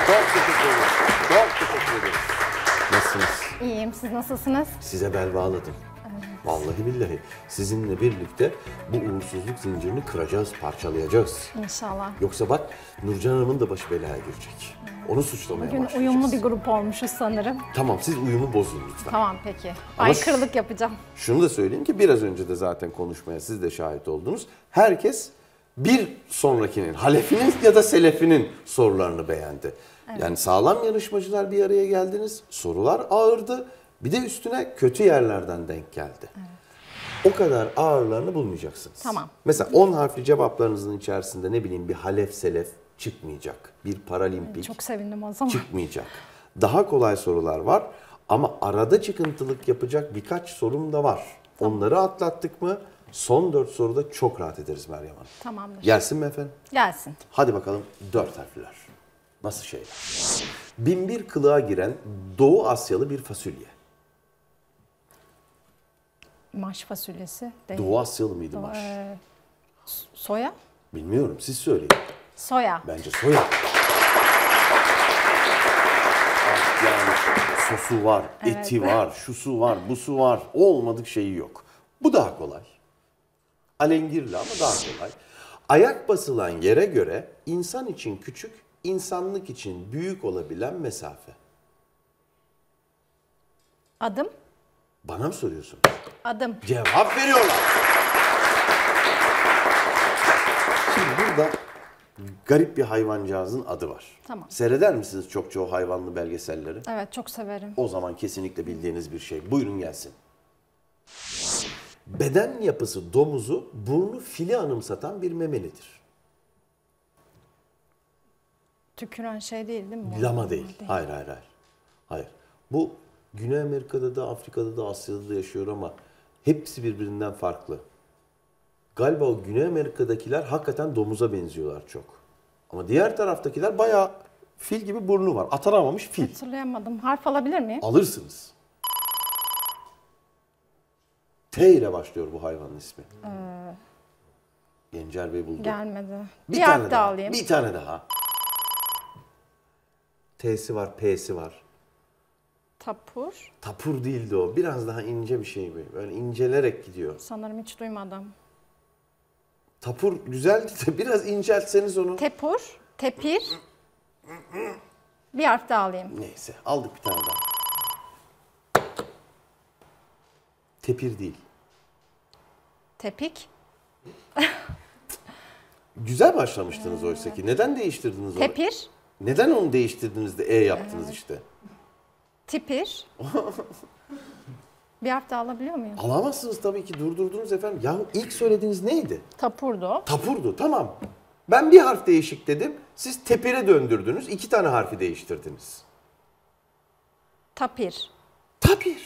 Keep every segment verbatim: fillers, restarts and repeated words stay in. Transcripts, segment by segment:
Çok teşekkür ederim. Çok teşekkür ederim. Nasılsınız? İyiyim, siz nasılsınız? Size bel bağladım. Evet. Vallahi billahi. Sizinle birlikte bu uğursuzluk zincirini kıracağız, parçalayacağız. İnşallah. Yoksa bak Nurcan Hanım'ın da başı belaya girecek. Onu suçlamaya Bugün başlayacağız. uyumlu bir grup olmuşuz sanırım. Tamam, siz uyumu bozun lütfen. Tamam peki. Ama Aykırılık yapacağım. Şunu da söyleyeyim ki biraz önce de zaten konuşmaya siz de şahit oldunuz. Herkes bir sonrakinin, halefinin ya da selefinin sorularını beğendi. Evet. Yani sağlam yarışmacılar bir araya geldiniz. Sorular ağırdı. Bir de üstüne kötü yerlerden denk geldi. Evet. O kadar ağırlarını bulmayacaksınız. Tamam. Mesela on harfli cevaplarınızın içerisinde ne bileyim bir halef selef çıkmayacak. Bir paralimpik Çok sevindim o zaman. çıkmayacak. Daha kolay sorular var ama arada çıkıntılık yapacak birkaç sorum da var. Tamam. Onları atlattık mı son dört soruda çok rahat ederiz Meryem Hanım. Tamamdır. Gelsin mi efendim? Gelsin. Hadi bakalım dört harfler. Nasıl şeyler? Binbir kılığa giren Doğu Asyalı bir fasulye. Maş fasulyesi değil. Doğu Asyalı mıydı Do- maş? e, soya? Bilmiyorum, siz söyleyin. Soya. Bence soya. Yani sosu var, Evet. eti var, şusu var, busu var. Olmadık şeyi yok. Bu daha kolay. Alengirli ama daha kolay. Ayak basılan yere göre insan için küçük, insanlık için büyük olabilen mesafe. Adım? Bana mı soruyorsun? Adım. Cevap veriyorlar. Şimdi burada garip bir hayvancağızın adı var. Tamam. Seyreder misiniz çokça o hayvanlı belgeselleri? Evet, çok severim. O zaman kesinlikle bildiğiniz bir şey. Buyurun gelsin. Beden yapısı domuzu, burnu fili anımsatan bir memelidir. Tüküren şey değil değil mi? bu? Lama değil. Hayır, hayır, hayır. Hayır. Bu Güney Amerika'da da, Afrika'da da, Asya'da da yaşıyor ama hepsi birbirinden farklı. Galiba o Güney Amerika'dakiler hakikaten domuza benziyorlar çok. Ama diğer taraftakiler bayağı fil gibi burnu var. Atanamamış fil. Hatırlayamadım. Harf alabilir miyim? Alırsınız. T ile başlıyor bu hayvanın ismi. Ee, Gencer Bey buldu. gelmedi. Bir, Bir, tane harf daha. daha alayım. Bir tane daha. T'si var, P'si var. Tapur. Tapur değildi o. Biraz daha ince bir şey böyle. Böyle incelerek gidiyor. Sanırım hiç duymadım. Tapur güzeldi de biraz inceltseniz onu. Tepur. Tepir. Bir harf daha alayım. Neyse aldık bir tane daha. Tepir değil. Tepik. Güzel başlamıştınız oysa ki. Neden değiştirdiniz onu? Tepir. Neden onu değiştirdiniz de E yaptınız işte? Tipir. Bir harf daha alabiliyor muyum? Alamazsınız tabii ki, durdurdunuz efendim. Ya ilk söylediğiniz neydi? Tapurdu. Tapurdu, tamam. Ben bir harf değişik dedim. Siz tepire döndürdünüz. İki tane harfi değiştirdiniz. Tapir. Tapir.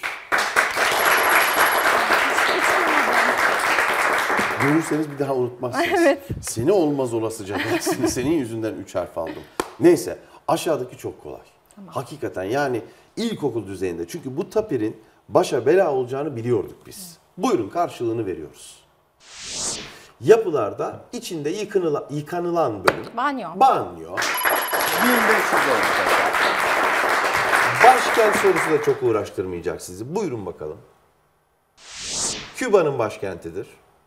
Görürseniz bir daha unutmazsınız. Evet. Seni olmaz olasıca. Senin, senin yüzünden üç harf aldım. Neyse, aşağıdaki çok kolay. Tamam. Hakikaten yani ilkokul düzeyinde. Çünkü bu tapirin başa bela olacağını biliyorduk biz. Evet. Buyurun, karşılığını veriyoruz. Yapılarda içinde yıkanılan, yıkanılan bölüm. Banyo. Banyo. bin beş yüz olmuş. Başkent sorusu da çok uğraştırmayacak sizi. Buyurun bakalım. Küba'nın başkentidir.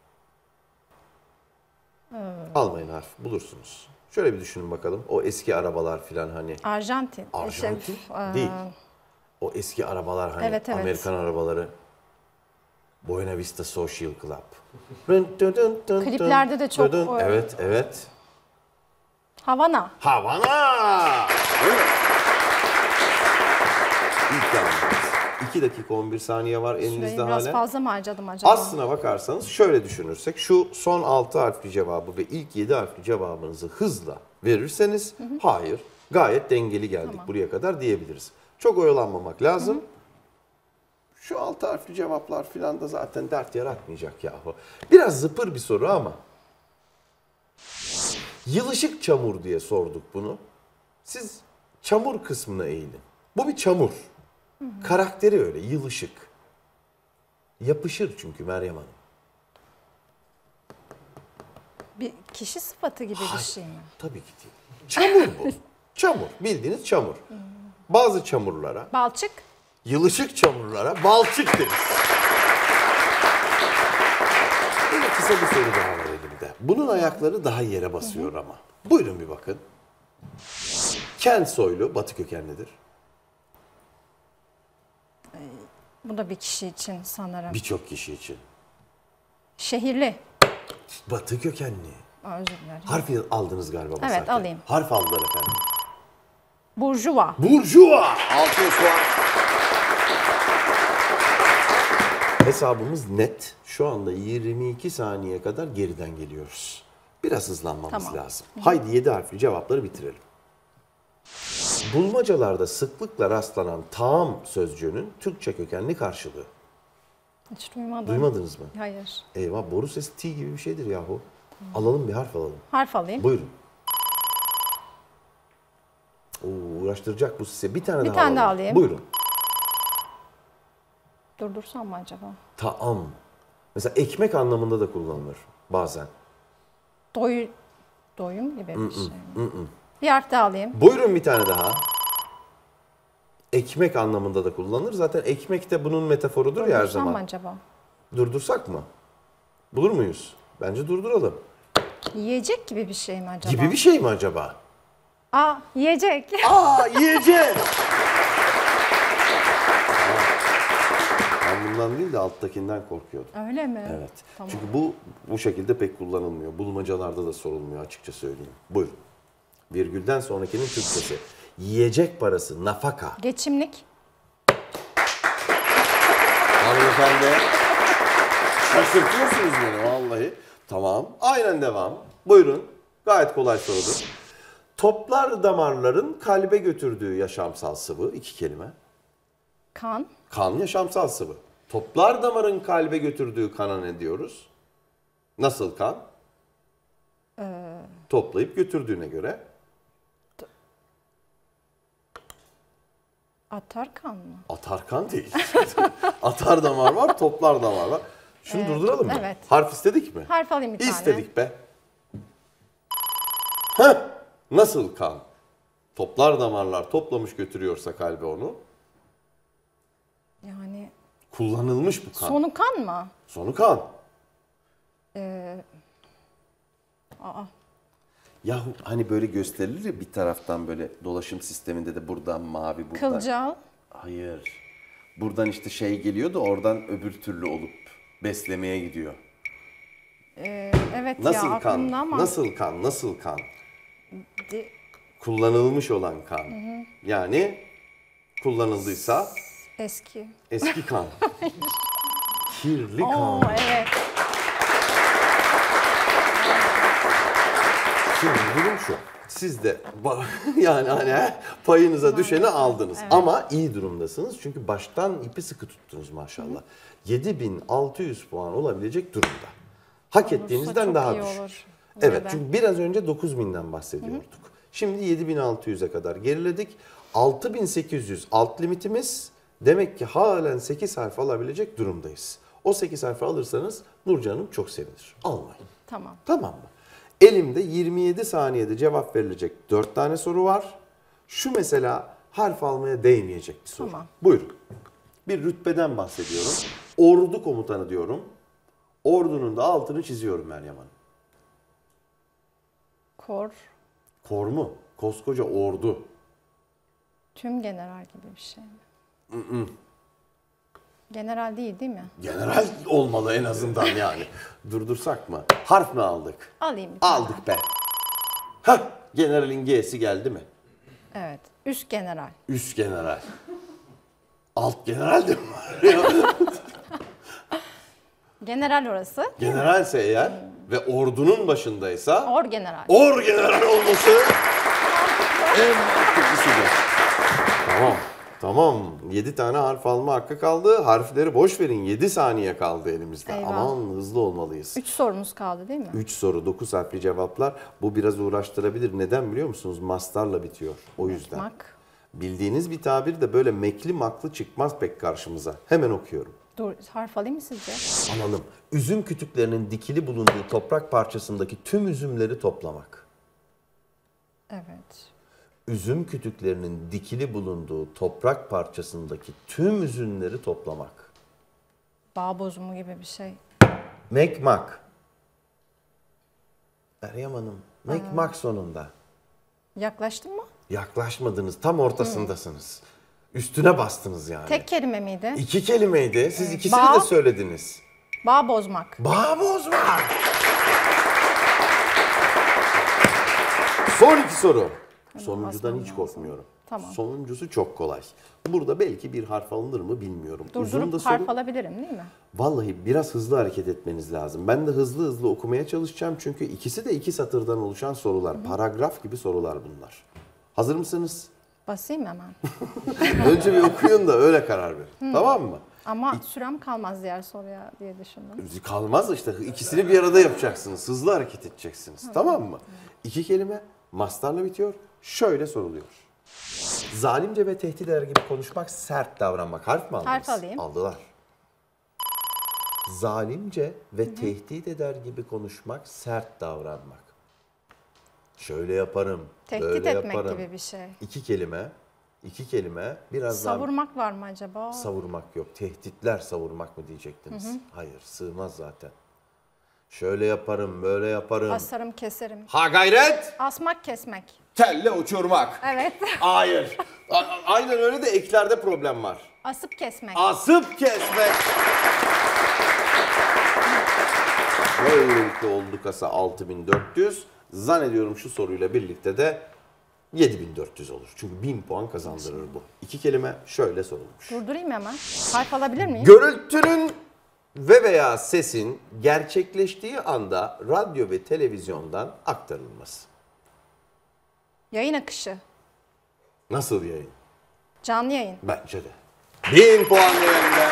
Hmm. Almayın harf, bulursunuz. Şöyle bir düşünün bakalım. O eski arabalar filan hani. Arjantin. Arjantin Şey, değil. O eski arabalar hani evet, evet. Amerikan arabaları. Buena Vista Social Club. Kliplerde de çok... Evet, evet. Havana. Havana! İlk yalnız. iki dakika on bir saniye var elinizde Süreyi hala. biraz fazla mı harcadım acaba? Aslına bakarsanız şöyle düşünürsek şu son altı harfli cevabı ve ilk yedi harfli cevabınızı hızla verirseniz hı hı. hayır gayet dengeli geldik tamam. buraya kadar diyebiliriz. Çok oyalanmamak lazım. Hı hı. Şu altı harfli cevaplar filan da zaten dert yaratmayacak yahu. Biraz zıpır bir soru ama. Yılışık çamur diye sorduk bunu. Siz çamur kısmına eğilin. Bu bir çamur. Hı hı. Karakteri öyle, yılışık. Yapışır çünkü Meryem Hanım. Bir kişi sıfatı gibi Hayır, bir şey mi? Tabii ki değil. Çamur bu. Çamur. Bildiğiniz çamur. Bazı çamurlara, Balçık. yılışık çamurlara balçık deriz. Böyle kısa bir soru daha var elimde. Bunun ayakları daha yere basıyor ama. Buyurun bir bakın. Kent soylu, batı kökenlidir. Bu da bir kişi için sanırım. Birçok kişi için. Şehirli. Batı kökenli. Aa, özür dilerim. Harf aldınız galiba basarken. Evet, alayım. Harf aldılar efendim. Burjuva. Burjuva. Altın puan. Hesabımız net. Şu anda yirmi iki saniye kadar geriden geliyoruz. Biraz hızlanmamız Tamam. lazım. Haydi yedi harfli cevapları bitirelim. Bulmacalarda sıklıkla rastlanan taam sözcüğünün Türkçe kökenli karşılığı. Hiç duymadım. Duymadınız mı? Hayır. Eyvah, boru sesi T gibi bir şeydir yahu. Alalım bir harf alalım. Harf alayım. Buyurun. Oo, uğraştıracak bu size. Bir tane Bir daha tane alalım. daha alayım. Buyurun. Durdursam mı acaba? Taam. Mesela ekmek anlamında da kullanılır bazen. Doy, doyum gibi bir şey. Bir harf daha alayım. Buyurun bir tane daha. Ekmek anlamında da kullanılır. Zaten ekmek de bunun metaforudur ya her Durdursam mı zaman. acaba? Durdursak mı? Bulur muyuz? Bence durduralım. Yiyecek gibi bir şey mi acaba? Gibi bir şey mi acaba? Aa, yiyecek. Aa, yiyeceğiz. Ben bundan değil de alttakinden korkuyordum. Öyle mi? Evet. Tamam. Çünkü bu bu şekilde pek kullanılmıyor. Bulmacalarda da sorulmuyor, açıkça söyleyeyim. Buyurun. Virgülden sonrakinin Türkçesi. Yiyecek parası, nafaka. Geçimlik. Hanımefendi. Şaşırtıyorsunuz beni vallahi. Tamam. Aynen devam. Buyurun. Gayet kolay sorudur. Toplar damarların kalbe götürdüğü yaşamsal sıvı. İki kelime. Kan. Kan yaşamsal sıvı. Toplar damarın kalbe götürdüğü kana ne diyoruz? Nasıl kan? Ee... Toplayıp götürdüğüne göre. Atar kan mı? Atar kan değil. Atar damar var, toplar damar var. Şunu Evet, durduralım mı? evet. Harf istedik mi? Harf alayım bir tane. İstedik be. Heh, nasıl kan? Toplar damarlar toplamış götürüyorsa kalbe onu. Yani Kullanılmış bu kan. sonu kan mı? Sonu kan. Ee... Aa. Yahu hani böyle gösterilir ya bir taraftan böyle dolaşım sisteminde de buradan mavi buradan. Kılcal. Hayır. Buradan işte şey geliyor da oradan öbür türlü olup beslemeye gidiyor. Ee, evet Nasıl ya kan? aklımda ama. Nasıl kan? Nasıl kan? Di- Kullanılmış olan kan. Yani kullanıldıysa Eski. eski kan. Kirli Oo kan. evet. Şimdi durum şu. Siz de ba- yani hani payınıza düşeni aldınız. Evet. Ama iyi durumdasınız. Çünkü baştan ipi sıkı tuttunuz maşallah. yedi bin altı yüz puan olabilecek durumda. Hak ettiğinizden çok daha iyi düşük. olur. Evet, Burada. çünkü biraz önce dokuz binden bahsediyorduk. Şimdi yedi bin altı yüze kadar geriledik. altı bin sekiz yüz alt limitimiz. Demek ki halen sekiz harf alabilecek durumdayız. O sekiz harfi alırsanız Nurcan Hanım çok sevinir. Almayın. Tamam. Tamam mı? Elimde yirmi yedi saniyede cevap verilecek dört tane soru var. Şu mesela harf almaya değmeyecek bir soru. Tamam. Buyurun. Bir rütbeden bahsediyorum. Ordu komutanı diyorum. Ordunun da altını çiziyorum Meryem Hanım. Kor. Kor mu? Koskoca ordu. Tüm general gibi bir şey mi? General değil değil mi? General olmalı en azından yani. Durdursak mı? Harf mi aldık? Alayım bir tane. Aldık be. Hah, generalin G'si geldi mi? Evet. Üst general. Üst general. Alt general de mi var? General orası. Generalse eğer ve ordunun başındaysa Or general. or general olması en mantıklısı. Tamam. Tamam. yedi tane harf alma hakkı kaldı. Harfleri boş verin. yedi saniye kaldı elimizde. Eyvah. Aman hızlı olmalıyız. Üç sorumuz kaldı değil mi? üç soru, dokuz harfli cevaplar. Bu biraz uğraştırabilir. Neden biliyor musunuz? Mastarla bitiyor. O yüzden. Mak. Bildiğiniz bir tabir de böyle mekli maklı çıkmaz pek karşımıza. Hemen okuyorum. Dur, harf alayım mı sizce? Alalım. Üzüm kütüklerinin dikili bulunduğu toprak parçasındaki tüm üzümleri toplamak. Evet. üzüm kütüklerinin dikili bulunduğu toprak parçasındaki tüm üzümleri toplamak. Bağ bozumu gibi bir şey. Mekmak. Meryem Hanım, mekmak sonunda. Yaklaştın mı? Yaklaşmadınız, tam ortasındasınız. Üstüne bastınız yani. Tek kelime miydi? İki kelimeydi, siz ikisini Bağ- de söylediniz. Bağ bozmak. Bağ bozmak. Son iki soru. Sonuncudan basmam hiç lazım. korkmuyorum. Tamam. Sonuncusu çok kolay. Burada belki bir harf alınır mı bilmiyorum. Uzun da Durdurup soru. harf alabilirim değil mi? Vallahi biraz hızlı hareket etmeniz lazım. Ben de hızlı hızlı okumaya çalışacağım çünkü ikisi de iki satırdan oluşan sorular. Paragraf gibi sorular bunlar. Hazır mısınız? Basayım hemen. Önce bir okuyun da öyle karar verin. Tamam mı? Ama sürem kalmaz diğer soruya diye düşündüm. Kalmaz işte. İkisini bir arada yapacaksınız. Hızlı hareket edeceksiniz. Tamam mı? İki kelime mastarla bitiyor. Şöyle soruluyor. Zalimce ve tehdit eder gibi konuşmak, sert davranmak. Harf mi aldınız? Harf alayım. Aldılar. Zalimce ve tehdit eder gibi konuşmak, sert davranmak. Şöyle yaparım, Tehdit böyle etmek yaparım. gibi bir şey. İki kelime, iki kelime. Biraz daha Savurmak var mı acaba? savurmak yok. Tehditler savurmak mı diyecektiniz? Hayır, sığmaz zaten. Şöyle yaparım, böyle yaparım. Asarım, keserim. Ha gayret! Asmak, kesmek. Kelle uçurmak. Evet. Hayır. A- aynen öyle de eklerde problem var. Asıp kesmek. Asıp kesmek. Böylelikle oldu kasa altı bin dört yüz. Zannediyorum şu soruyla birlikte de yedi bin dört yüz olur. Çünkü bin puan kazandırır bu. İki kelime şöyle sorulmuş. Durdurayım hemen. Harf alabilir miyim? Görüntünün ve veya sesin gerçekleştiği anda radyo ve televizyondan aktarılması. Yayın akışı. Nasıl yayın? Canlı yayın. Bence de. Bin puan değerinde.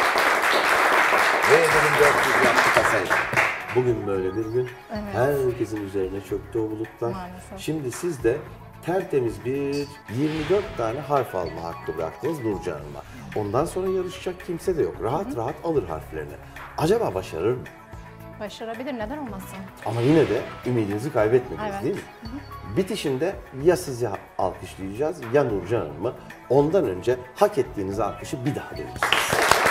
Ve yedi bin dört yüz yaptı kasayı. Bugün böyle bir gün. Evet. Herkesin üzerine çöktü o bulutlar. Maalesef. Şimdi siz de tertemiz bir yirmi dört tane harf alma hakkı bıraktınız Nurcan Hanım'a. Ondan sonra yarışacak kimse de yok. Rahat rahat alır harflerini. Acaba başarır mı? Başarabilir, neden olmasın? Ama yine de ümidinizi kaybetmediniz Evet. değil mi? Bitişinde ya sizi alkışlayacağız ya Nurcan Hanım'ı. Ondan önce hak ettiğiniz alkışı bir daha duyacağız.